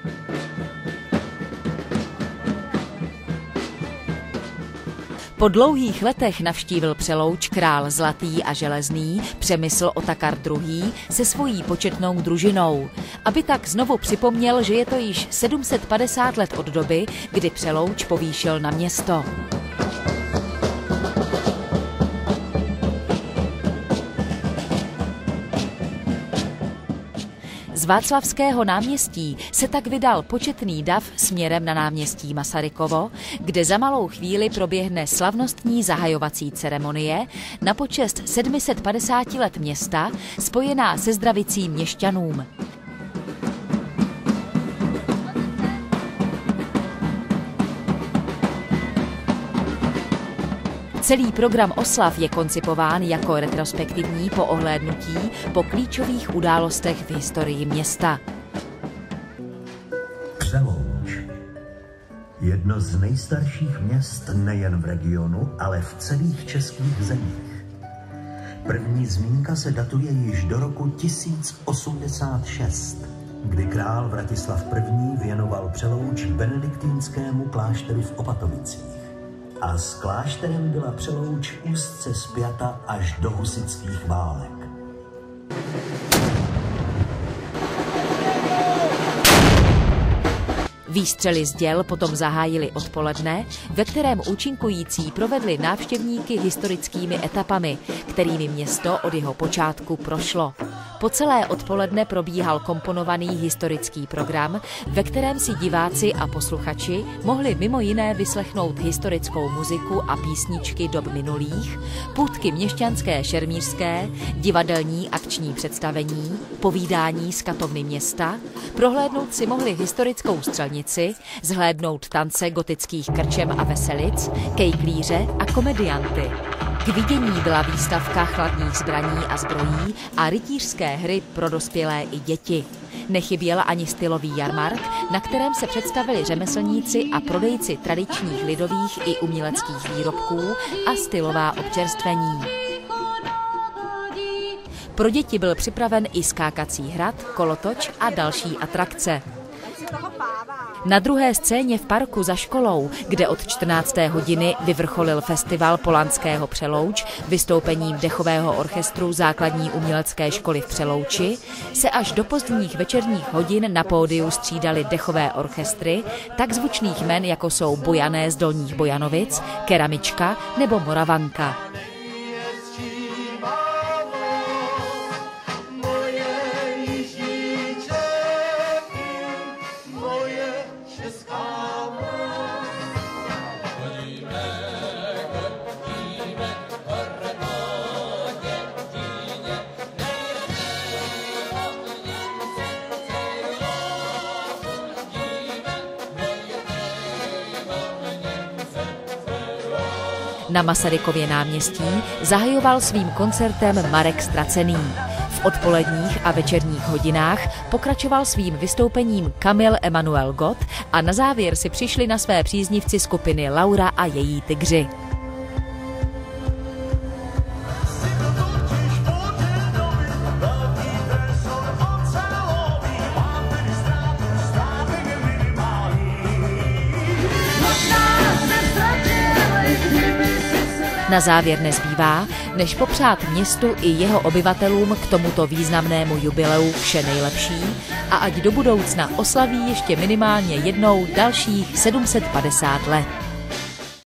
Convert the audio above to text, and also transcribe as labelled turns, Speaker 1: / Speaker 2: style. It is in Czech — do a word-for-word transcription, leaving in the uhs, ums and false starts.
Speaker 1: Po dlouhých letech navštívil Přelouč král Zlatý a Železný Přemysl Otakar druhý. se svojí početnou družinou, aby tak znovu připomněl, že je to již sedm set padesát let od doby, kdy Přelouč povýšil na město. Z Václavského náměstí se tak vydal početný dav směrem na náměstí Masarykovo, kde za malou chvíli proběhne slavnostní zahajovací ceremonie na počest sedm set padesát let města, spojená se zdravicí měšťanům. Celý program oslav je koncipován jako retrospektivní poohlédnutí po klíčových událostech v historii města.
Speaker 2: Přelouč. Jedno z nejstarších měst nejen v regionu, ale v celých českých zemích. První zmínka se datuje již do roku tisíc osmdesát šest, kdy král Vratislav první. věnoval Přelouč benediktínskému klášteru v Opatovicích. A s klášterem byla Přelouč úzce spjata až do husitských válek.
Speaker 1: Výstřely z děl potom zahájily odpoledne, ve kterém účinkující provedli návštěvníky historickými etapami, kterými město od jeho počátku prošlo. Po celé odpoledne probíhal komponovaný historický program, ve kterém si diváci a posluchači mohli mimo jiné vyslechnout historickou muziku a písničky dob minulých, půtky měšťanské šermířské, divadelní akční představení, povídání z katovny města, prohlédnout si mohli historickou střelnici, zhlédnout tance gotických krčem a veselic, kejklíře a komedianty. K vidění byla výstavka chladných zbraní a zbrojí a rytířské hry pro dospělé i děti. Nechyběl ani stylový jarmark, na kterém se představili řemeslníci a prodejci tradičních lidových i uměleckých výrobků a stylová občerstvení. Pro děti byl připraven i skákací hrad, kolotoč a další atrakce. Na druhé scéně v parku za školou, kde od čtrnácté hodiny vyvrcholil festival Polanského Přelouč vystoupením dechového orchestru základní umělecké školy v Přelouči, se až do pozdních večerních hodin na pódiu střídaly dechové orchestry tak zvučných jmen, jako jsou Bojané z Dolních Bojanovic, Keramička nebo Moravanka. Na Masarykově náměstí zahajoval svým koncertem Marek Ztracený. V odpoledních a večerních hodinách pokračoval svým vystoupením Kamil Emanuel Gott a na závěr si přišli na své příznivci skupiny Laura a její tygři. Na závěr nezbývá, než popřát městu i jeho obyvatelům k tomuto významnému jubileu vše nejlepší a ať do budoucna oslaví ještě minimálně jednou dalších sedm set padesát let.